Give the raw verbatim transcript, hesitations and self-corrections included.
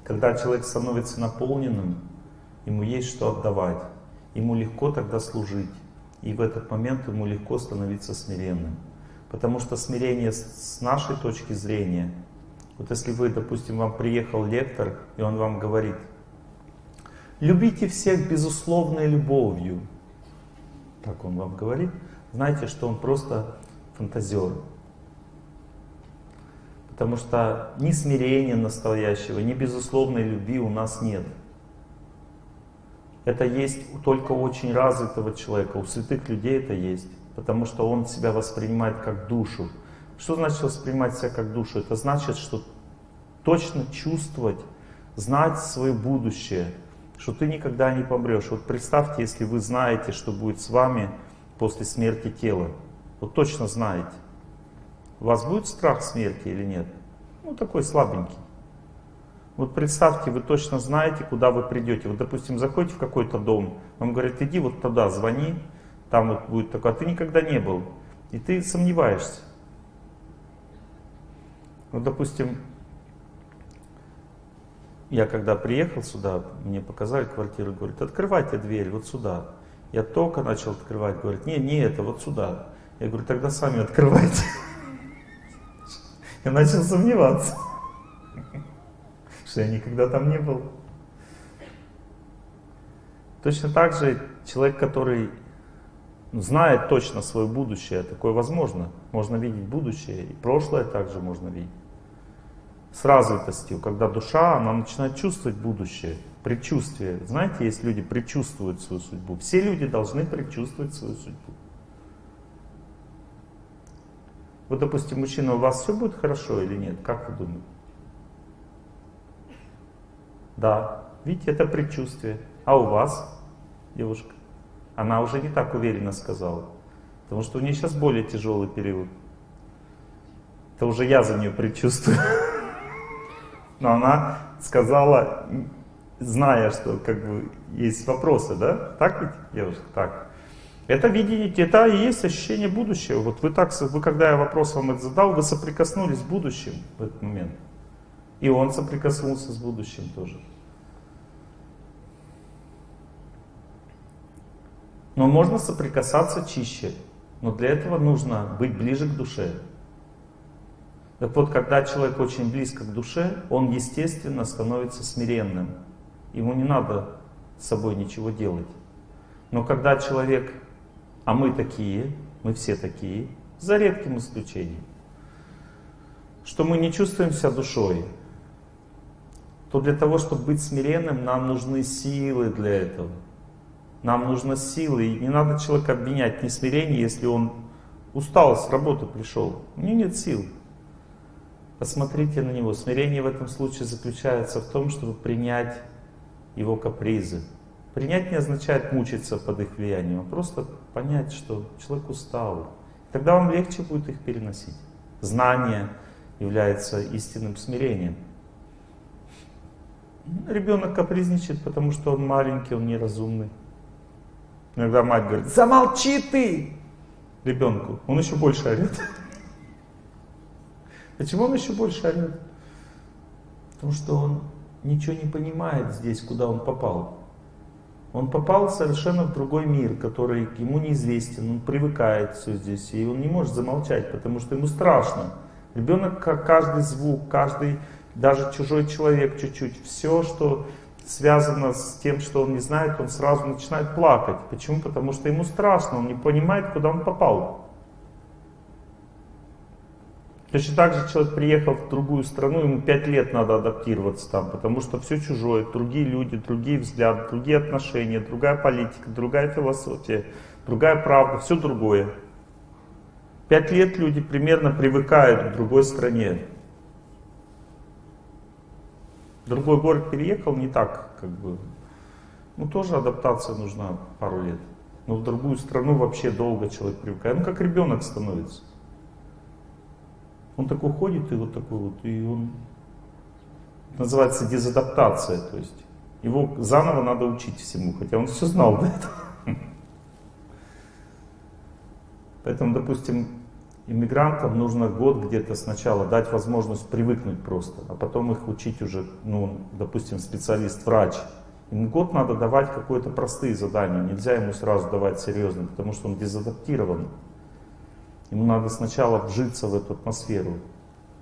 Когда человек становится наполненным, ему есть что отдавать. Ему легко тогда служить. И в этот момент ему легко становиться смиренным. Потому что смирение с нашей точки зрения, вот если вы, допустим, вам приехал лектор, и он вам говорит: любите всех безусловной любовью. Так он вам говорит. Знаете, что он просто фантазер. Потому что ни смирения настоящего, ни безусловной любви у нас нет. Это есть только у очень развитого человека, у святых людей это есть. Потому что он себя воспринимает как душу. Что значит воспринимать себя как душу? Это значит, что точно чувствовать, знать свое будущее, что ты никогда не помрешь. Вот представьте, если вы знаете, что будет с вами после смерти тела. Вот точно знаете. У вас будет страх смерти или нет? Ну, такой слабенький. Вот представьте, вы точно знаете, куда вы придете. Вот, допустим, заходите в какой-то дом, вам говорят: иди вот туда, звони, там вот будет такое, а ты никогда не был. И ты сомневаешься. Вот, допустим, я когда приехал сюда, мне показали квартиру, говорят: открывайте дверь вот сюда. Я только начал открывать, говорят: не, не это, вот сюда. Я говорю: тогда сами открывайте. Я начал сомневаться, что я никогда там не был. Точно так же человек, который знает точно свое будущее, такое возможно. Можно видеть будущее, и прошлое также можно видеть. С развитостью, когда душа, она начинает чувствовать будущее, предчувствие. Знаете, есть люди, предчувствуют свою судьбу. Все люди должны предчувствовать свою судьбу. Вот, допустим, мужчина, у вас все будет хорошо или нет? Как вы думаете? Да. Видите, это предчувствие. А у вас, девушка? Она уже не так уверенно сказала. Потому что у нее сейчас более тяжелый период. Это уже я за нее предчувствую. Но она сказала, зная, что как бы есть вопросы, да? Так ведь, девушка? Так. Это видение, это и есть ощущение будущего. Вот вы так, вы когда я вопрос вам это задал, вы соприкоснулись с будущим в этот момент. И он соприкоснулся с будущим тоже. Но можно соприкасаться чище. Но для этого нужно быть ближе к душе. Так вот, когда человек очень близко к душе, он, естественно, становится смиренным. Ему не надо с собой ничего делать. Но когда человек, а мы такие, мы все такие, за редким исключением, что мы не чувствуем себя душой, то для того, чтобы быть смиренным, нам нужны силы для этого. Нам нужны силы, и не надо человека обвинять в несмирении, если он устал, с работы пришел. У него нет сил. Посмотрите на него. Смирение в этом случае заключается в том, чтобы принять его капризы. Принять не означает мучиться под их влиянием, а просто понять, что человек устал. Тогда вам легче будет их переносить. Знание является истинным смирением. Ребенок капризничает, потому что он маленький, он неразумный. Иногда мать говорит: замолчи ты! Ребенку. Он еще больше орет. Почему он еще больше орет? Потому что он ничего не понимает здесь, куда он попал. Он попал совершенно в другой мир, который ему неизвестен. Он привыкает все здесь, и он не может замолчать, потому что ему страшно. Ребенок, каждый звук, каждый, даже чужой человек чуть-чуть, все, что связано с тем, что он не знает, он сразу начинает плакать. Почему? Потому что ему страшно, он не понимает, куда он попал. Точно так же человек приехал в другую страну, ему пять лет надо адаптироваться там, потому что все чужое, другие люди, другие взгляды, другие отношения, другая политика, другая философия, другая правда, все другое. Пять лет люди примерно привыкают к другой стране. В другой город переехал, не так, как бы, ну тоже адаптация нужна пару лет. Но в другую страну вообще долго человек привыкает, ну как ребенок становится. Он такой ходит и вот такой вот, и он, это называется дезадаптация, то есть его заново надо учить всему, хотя он все знал до этого. Поэтому, допустим, Иммигрантам нужно год где-то сначала дать возможность привыкнуть просто, а потом их учить уже, ну, допустим, специалист-врач. Им год надо давать какие-то простые задания, нельзя ему сразу давать серьезные, потому что он дезадаптирован. Ему надо сначала вжиться в эту атмосферу.